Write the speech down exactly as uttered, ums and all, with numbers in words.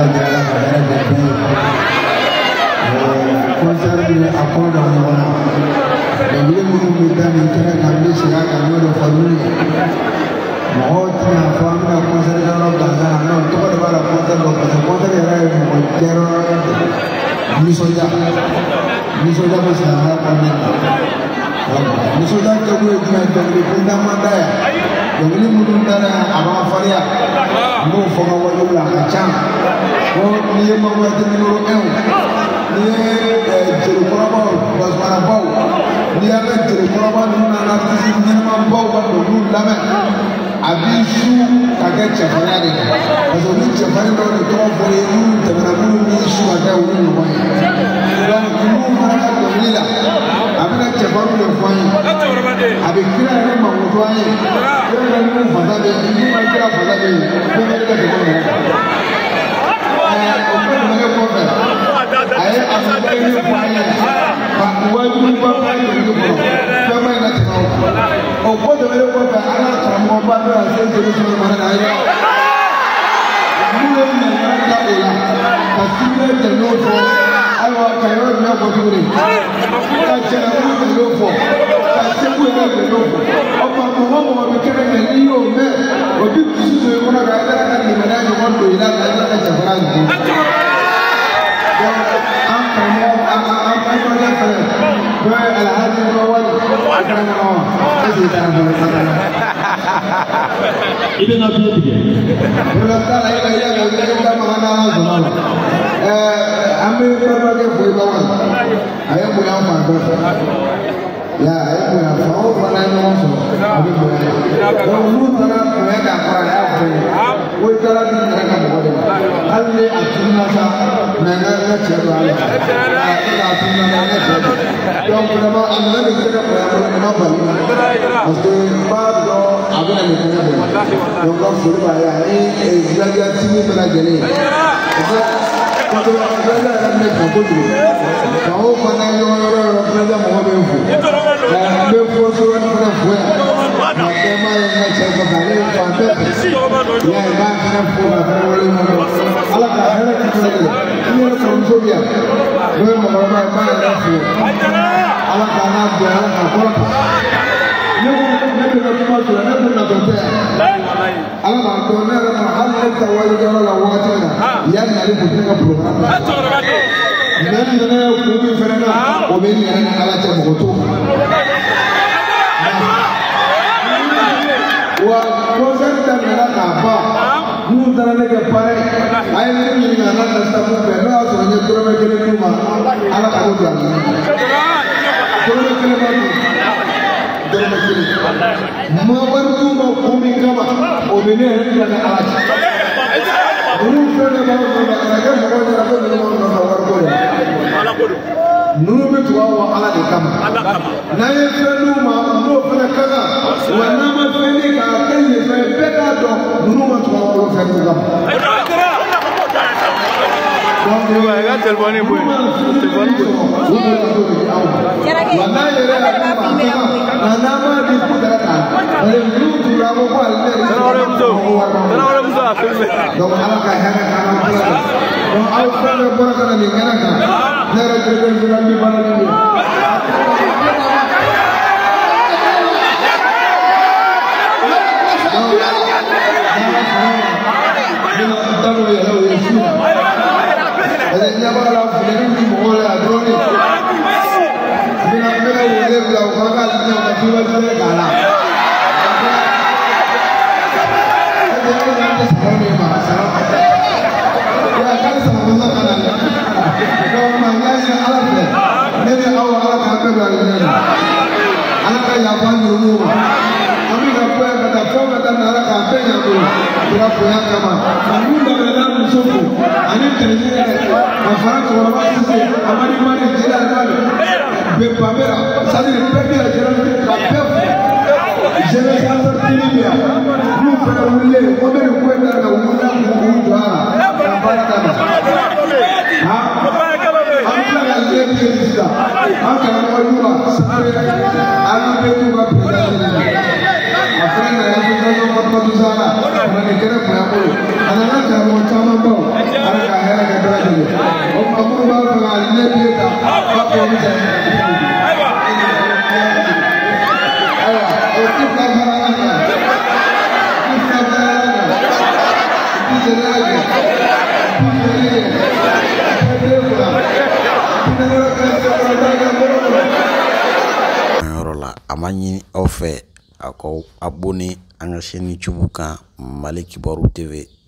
jala jala jala. Konser ni apa dah mana? Jadi mungkin kita ni kena kami siapa kami ada formula. Mahotnya formula konser kalau gaza, nah tu pada pada konser konser konser yang ada konser misalnya, misalnya masalah formula. Misalnya kamu jual beli benda mana ya? Jadi mungkin ada apa faria, mau forma wajib lah macam, oh ni mau wajib menurut aku. Dia jadi korban, bos mana bau. Dia kan jadi korban mana nanti si mana bau kan dulu lama. Abisu kaget cakapnya ni. Pasal ni cakapnya kalau itu apa itu jangan aku ni isu ada orang lupa. Dan dulu mereka beli lah. Abi nak cakapnya lupa. Abi kira ni mau lupa. Kira ni mau pada ni, ini mau kira pada ni. Kira ni kita cakapnya. Eh, okey mana profet. Ayah asal ini punya, pak wajib bapak itu pun, siapa yang nak tahu? Oh, kau dah boleh buat anak kamu bapak asal jadi semua mana ayah? Mula ni mana tak boleh, kasihlah jenuh tu, ayah kaya ni apa tu ni? Kasihlah jenuh tu, kasihlah jenuh tu. Apa mahu mahu berkata ni yo, me, obi khusus mana kaya kan di mana yang mahu berilah kaya kan cakap ni. Ini nak dia tiga. Berlaku lagi lagi yang kita mengenal semua. Eh, ambil berbagai peribahasa. Ayah punya apa? Ya, ayah punya apa? Oh, mana yang masuk? Ambil punya. Dulu mana punya apa? Apa? Kau kalau di mana kamu boleh? Alih akhirnya sah, mengenal cerita. Alih akhirnya mengenal cerita. Yang pertama, anda bicara perang apa? Mesti pada apa yang kita buat. Yang kau suruh ayah ini, belajar sini belajar ni. Kalau belajar anda kabut. Kau mana yang orang belajar mau berfu. Berfu suruh anda buat. Macam yang nak cakap tadi, pantai. Ya, dah kena buat apa boleh mana. Alah, ada kita lagi. Ini orang konsumsi. Boleh mana mana ada fu. Alah, karena dia apa? Nabi Nabi Muhammad Nabi Nabi Allah maafkan orang hal yang terwujud dalam wajahnya. Yang ada punya program. Nabi Nabi Kubi Ferana, Kubi ni ada Allah cakap begitu. Wah, proses dan mereka apa? Mudah lagi pakai. Ayat ini Allah nasabuk berdoa soalnya turun ke rumah. Allah takut jangan. Turun ke rumah. Mawartu mau kumi kama, obine hendak alat. Nuru kerana bawa bawa kerja, bawa kerja dengan orang orang kerja. Nuru betul awak alat di kama. Naya kerana mau nuru kerana kerja, wanama kerana kerja ni saya beda dong. Nuru betul awak kerja kama. Dua kan telepon ni pun, telepon pun. Mana yang ada nama di putaran. Lalu juramu pun ada. Tanah orang musuh, tanah orang musuh apa? Dong alam kaya kan alam. Dong alam kerana berapa ni kan kan. Nara kerja kerja di mana ni. Tahu ya, tahu ya. Adanya malah film di bola drone. Bila bila boleh bila kakak dia mati mati kalah. Jadi nanti sekarang ni mah sekarang. Ya kan sama kanan. Kalau mana yang alat ni, ni awak alat apa berani? Alat kaya apa ni rumah? Kami apa yang kata kau kata nara kafe yang tu, kita punya kamar. Kami dah dalam musuh. Ani terjadi. Afara korban sisi, amari mari jiran mari. Bepamera, sadi pepe jiran pepe. Jiran sangat tinggi dia. Lupa ulile, komer kuenda na umuna kuuja. Afara kama. Ha? Afara yang dia bisa. Afara majuba. Alu betu bapa. Afara yang dia bisa bapa di sana. Mereka kena punya pun. Anak-anak kamu macam apa? Anak Amani ofe ako abonné à la chaîne YouTube kan Malick Kibarou T V.